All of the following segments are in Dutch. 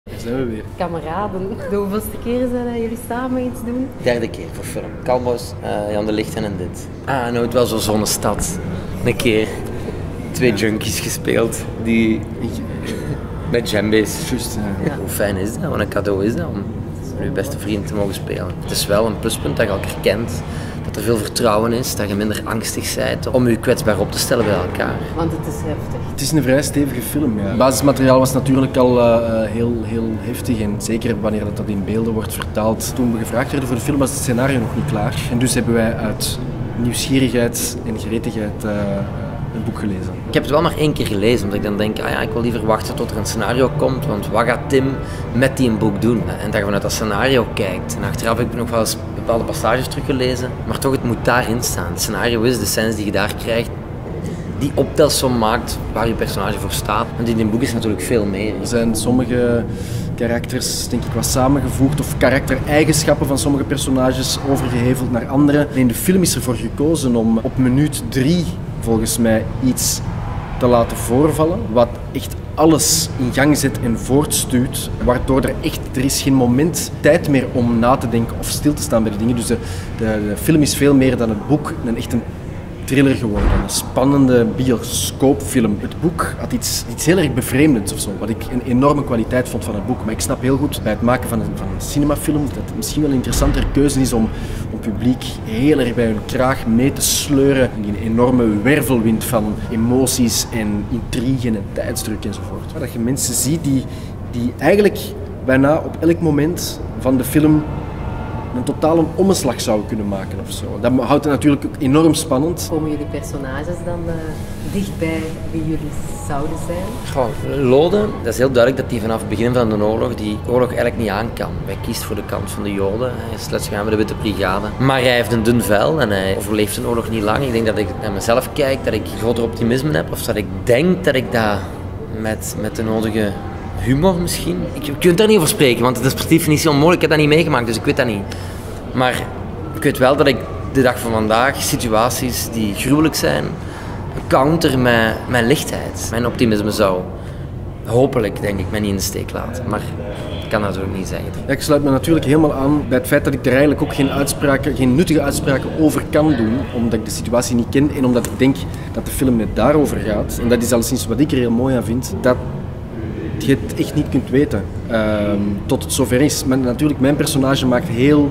Daar zijn we weer. Kameraden. De hoeveelste keer zijn dat jullie samen iets doen? Derde keer voor film. Calmos, Jan de Lichten en dit. Nooit wel zo'n zonnestad. Een keer 2 junkies gespeeld die met djembe's. Juist, ja. Hoe fijn is dat? Wat een cadeau is dat om met je beste vriend te mogen spelen. Het is wel een pluspunt dat je elkaar kent, dat er veel vertrouwen is, dat je minder angstig bent om je kwetsbaar op te stellen bij elkaar. Want het is heftig. Het is een vrij stevige film. Ja. Het basismateriaal was natuurlijk al heel heftig en zeker wanneer dat in beelden wordt vertaald. Toen we gevraagd werden voor de film was het scenario nog niet klaar. En dus hebben wij uit nieuwsgierigheid en gretigheid het boek gelezen. Ik heb het wel maar 1 keer gelezen, omdat ik dan denk, ik wil liever wachten tot er een scenario komt, want wat gaat Tim met die een boek doen? En dat je vanuit dat scenario kijkt. En achteraf heb ik nog wel eens bepaalde passages teruggelezen, maar toch, het moet daarin staan. Het scenario is de scènes die je daar krijgt, die optelsom maakt waar je personage voor staat. Want in een boek is natuurlijk veel meer. Er zijn sommige karakters, denk ik, wat samengevoegd of karaktereigenschappen van sommige personages overgeheveld naar andere. In de film is ervoor gekozen om op minuut 3 volgens mij iets te laten voorvallen, wat echt alles in gang zet en voortstuwt, waardoor er is geen moment tijd meer om na te denken of stil te staan bij de dingen. Dus de film is veel meer dan het boek, echt een thriller geworden, een spannende bioscoopfilm. Het boek had iets heel erg bevreemdends of zo, wat ik een enorme kwaliteit vond van het boek. Maar ik snap heel goed bij het maken van een cinemafilm dat het misschien wel een interessantere keuze is om publiek heel erg bij hun kraag mee te sleuren in die enorme wervelwind van emoties en intrigen en tijdsdruk enzovoort. Dat je mensen ziet die eigenlijk bijna op elk moment van de film een totale omslag zouden kunnen maken of zo. Dat houdt het natuurlijk ook enorm spannend. Komen jullie personages dan dichtbij wie jullie zouden zijn? Lode, dat is heel duidelijk dat hij vanaf het begin van de oorlog die oorlog eigenlijk niet aan kan. Hij kiest voor de kant van de Joden. Hij is slechts gegaan met de Witte Brigade. Maar hij heeft een dun vel en hij overleeft een oorlog niet lang. Ik denk dat ik naar mezelf kijk, dat ik groter optimisme heb. Of dat ik denk dat ik dat met de nodige humor misschien. Je kunt daar niet over spreken, want het is per definitie onmogelijk. Ik heb dat niet meegemaakt, dus ik weet dat niet. Maar ik weet wel dat ik de dag van vandaag situaties die gruwelijk zijn, counter mijn lichtheid. Mijn optimisme zou hopelijk, denk ik, mij niet in de steek laten. Maar ik kan dat natuurlijk niet zeggen. Ja, ik sluit me natuurlijk helemaal aan bij het feit dat ik er eigenlijk ook geen nuttige uitspraken over kan doen, omdat ik de situatie niet ken en omdat ik denk dat de film net daarover gaat. En dat is alleszins wat ik er heel mooi aan vind, dat je het echt niet kunt weten tot het zover is. Maar natuurlijk, mijn personage maakt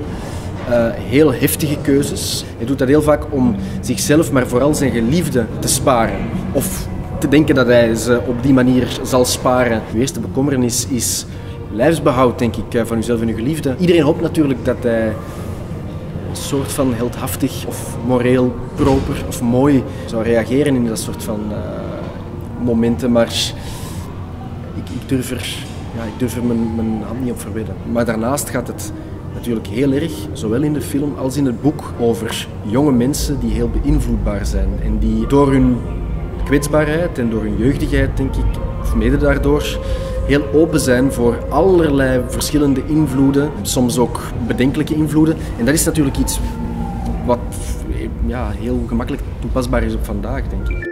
heel heftige keuzes. Hij doet dat heel vaak om zichzelf, maar vooral zijn geliefde te sparen. Of te denken dat hij ze op die manier zal sparen. De eerste bekommernis is lijfsbehoud, denk ik, van uzelf en uw geliefde. Iedereen hoopt natuurlijk dat hij een soort van heldhaftig of moreel proper of mooi zou reageren in dat soort van momenten, maar ik durf er mijn hand niet op verwedden. Maar daarnaast gaat het natuurlijk heel erg, zowel in de film als in het boek, over jonge mensen die heel beïnvloedbaar zijn. En die door hun kwetsbaarheid en door hun jeugdigheid, denk ik, of mede daardoor, heel open zijn voor allerlei verschillende invloeden, soms ook bedenkelijke invloeden. En dat is natuurlijk iets wat heel gemakkelijk toepasbaar is op vandaag, denk ik.